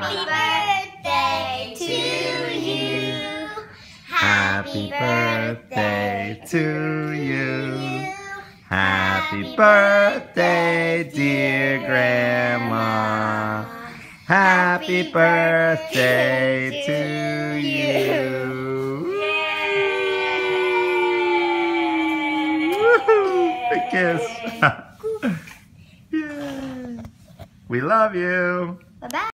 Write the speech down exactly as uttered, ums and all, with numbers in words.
birthday to you. Happy birthday to you. Happy birthday, dear Grandma. Happy birthday to you. Woohoo! Big kiss. Yay. We love you. Bye-bye.